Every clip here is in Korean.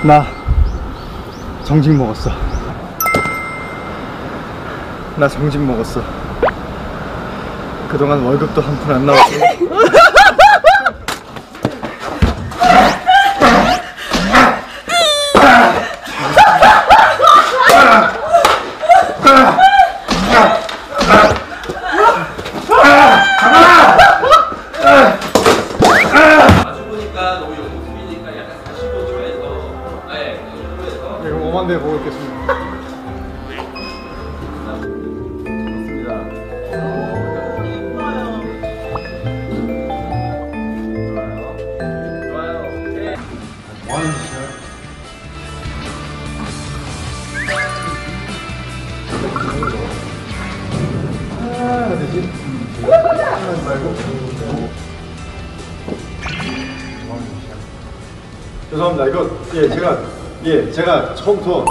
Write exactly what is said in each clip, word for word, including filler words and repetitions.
나 정직 먹었어. 나 정직 먹었어. 그동안 월급도 한 푼 안 나왔어. 아주 보니까 너무 영국이니까 약간 사십오 초에서 네, 영국에서 그럼 오만 대 보고 있겠습니다. 죄송합니다. 이거 예 제가 예 제가 처음부터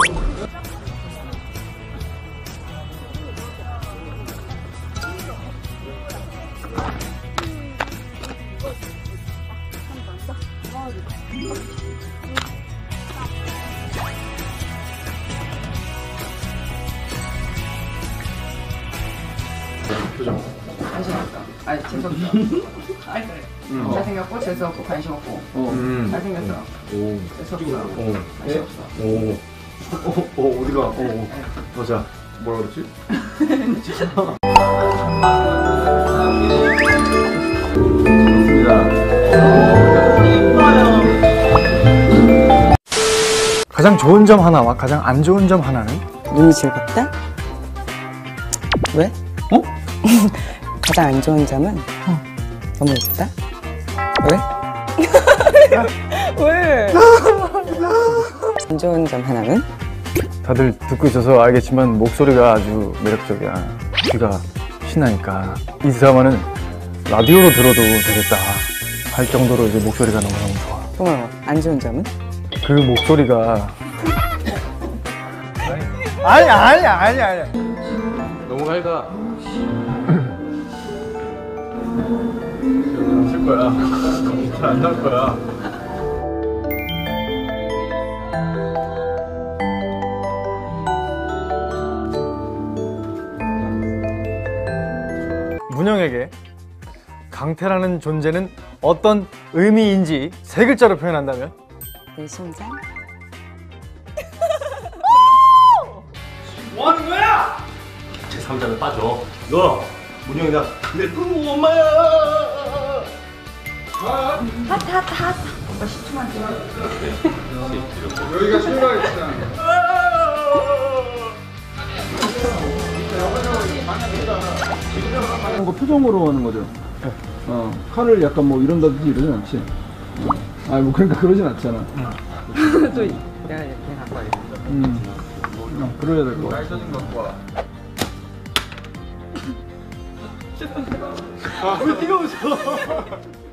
표정. 관심 없다. 아니 재수 없다. 아니 그래. 음. 잘생겼고 재수 없고 관심 없고. 어. 음. 잘생겼어. 오. 재수 없어. 오. 관심 없어. 오. 어, 어 어디가? 어. 어. 보자. 뭐라 그랬지? 가장 좋은 점 하나와 가장 안 좋은 점 하나는? 눈이 즐겁다? 왜? 어? 가장 안 좋은 점은 어. 너무 예쁘다? 왜? 왜? 안 좋은 점 하나는? 다들 듣고 있어서 알겠지만 목소리가 아주 매력적이야. 귀가 신나니까 이 드라마는 라디오로 들어도 되겠다 할 정도로 이제 목소리가 너무너무 좋아. 고마워. 안 좋은 점은? 그 목소리가 아니 아니 아니 아니 너무 밝아. 기억이 안쓸 거야. 잘 안 날 거야. 문영에게 강태라는 존재는 어떤 의미인지 세 글자로 표현한다면? 내 심장? 뭐 하는 거야? 제삼자는 빠져. 너 문영이다. 내 그 엄마야. 하트 하트 하트. 오빠 십 초만 줘. 여기가 출발했잖아. 거 표정으로 하는 거죠. 네. 어, 칼을 약간 뭐 이런다든지 이러진 않지. 어. 아, 뭐 그러니까 그러진 않잖아. 또 내가 이렇게 갖고 와야겠다. 음, 어, 그래야 될 거. 사진 갖고 와. 아, 왜 네가 웃어?